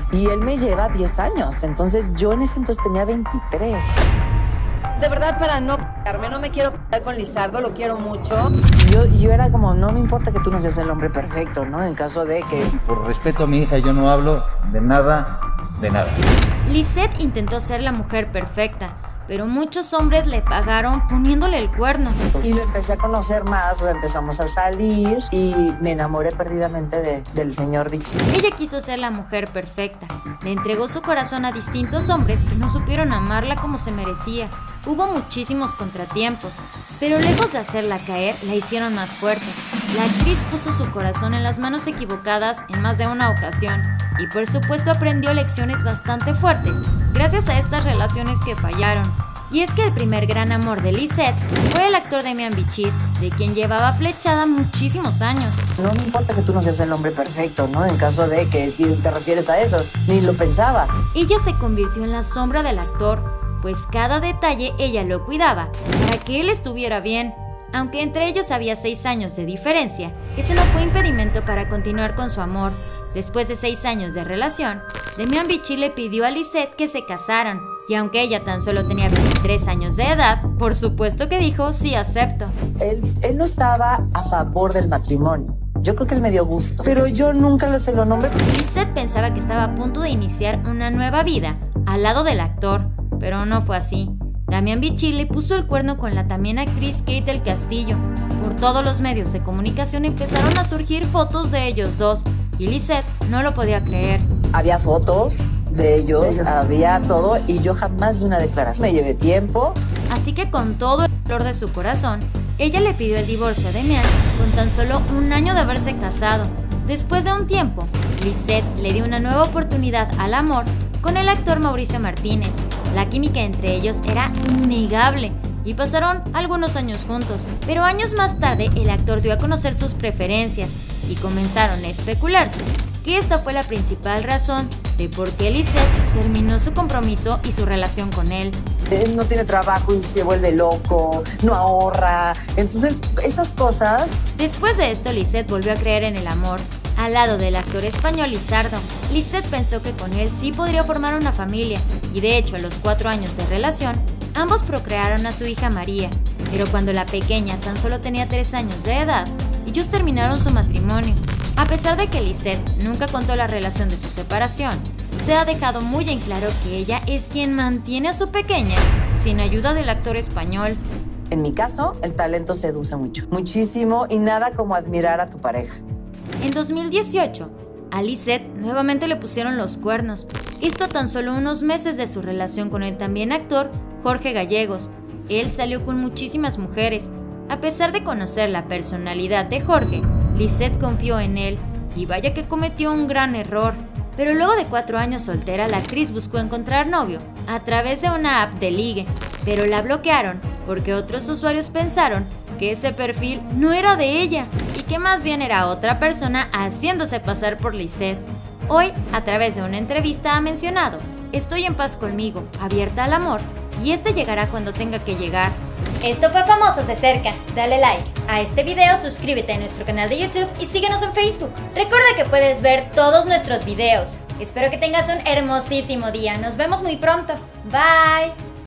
y él me lleva 10 años. Entonces yo en ese entonces tenía 23. De verdad, para no p***arme, no me quiero p***ar con Lizardo, lo quiero mucho. Yo era como, no me importa que tú no seas el hombre perfecto, ¿no? En caso de que... Por respeto a mi hija, yo no hablo de nada, de nada. Lisette intentó ser la mujer perfecta, pero muchos hombres le pagaron poniéndole el cuerno. Y lo empecé a conocer más, empezamos a salir y me enamoré perdidamente del señor Vichy. Ella quiso ser la mujer perfecta. Le entregó su corazón a distintos hombres que no supieron amarla como se merecía. Hubo muchísimos contratiempos, pero lejos de hacerla caer, la hicieron más fuerte. La actriz puso su corazón en las manos equivocadas en más de una ocasión y por supuesto aprendió lecciones bastante fuertes gracias a estas relaciones que fallaron. Y es que el primer gran amor de Lisette fue el actor Demian Bichir, de quien llevaba flechada muchísimos años. No me importa que tú no seas el hombre perfecto, ¿no? En caso de que si te refieres a eso, ni lo pensaba. Ella se convirtió en la sombra del actor, pues cada detalle ella lo cuidaba para que él estuviera bien. Aunque entre ellos había 6 años de diferencia, ese no fue impedimento para continuar con su amor. Después de 6 años de relación, Demian Bichir le pidió a Lisette que se casaran, y aunque ella tan solo tenía 23 años de edad, por supuesto que dijo sí acepto. Él no estaba a favor del matrimonio. Yo creo que él me dio gusto, pero yo nunca se lo nombré. Lisette pensaba que estaba a punto de iniciar una nueva vida al lado del actor, pero no fue así. Demian Bichir le puso el cuerno con la también actriz Kate del Castillo. Por todos los medios de comunicación empezaron a surgir fotos de ellos dos, y Lisette no lo podía creer. Había fotos de ellos, había todo, y yo jamás de una declaración. Me llevé tiempo. Así que con todo el dolor de su corazón, ella le pidió el divorcio a Demian con tan solo 1 año de haberse casado. Después de un tiempo, Lisette le dio una nueva oportunidad al amor con el actor Mauricio Martínez. La química entre ellos era innegable y pasaron algunos años juntos, pero años más tarde el actor dio a conocer sus preferencias y comenzaron a especularse que esta fue la principal razón de por qué Lisette terminó su compromiso y su relación con él. Él no tiene trabajo y se vuelve loco, no ahorra, entonces esas cosas... Después de esto, Lisette volvió a creer en el amor. Al lado del actor español Lizardo, Lisette pensó que con él sí podría formar una familia, y de hecho a los 4 años de relación, ambos procrearon a su hija María. Pero cuando la pequeña tan solo tenía 3 años de edad, ellos terminaron su matrimonio. A pesar de que Lisette nunca contó la relación de su separación, se ha dejado muy en claro que ella es quien mantiene a su pequeña sin ayuda del actor español. En mi caso, el talento seduce mucho, muchísimo, y nada como admirar a tu pareja. En 2018, a Lisette nuevamente le pusieron los cuernos. Esto a tan solo unos meses de su relación con el también actor Jorge Gallegos. Él salió con muchísimas mujeres. A pesar de conocer la personalidad de Jorge, Lisette confió en él y vaya que cometió un gran error. Pero luego de 4 años soltera, la actriz buscó encontrar novio a través de una app de ligue, pero la bloquearon porque otros usuarios pensaron que ese perfil no era de ella y que más bien era otra persona haciéndose pasar por Lisette. Hoy, a través de una entrevista, ha mencionado: estoy en paz conmigo, abierta al amor, y este llegará cuando tenga que llegar. Esto fue Famosos de Cerca. Dale like a este video, suscríbete a nuestro canal de YouTube y síguenos en Facebook. Recuerda que puedes ver todos nuestros videos. Espero que tengas un hermosísimo día. Nos vemos muy pronto. Bye.